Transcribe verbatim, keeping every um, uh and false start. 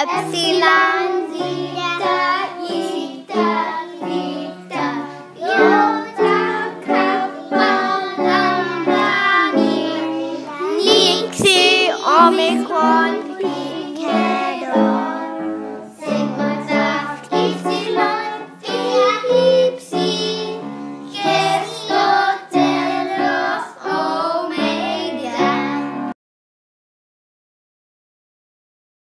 Epsilon, Zeta, Eta, Theta, Iota, Kappa, Lambda, Nixie, Omicron.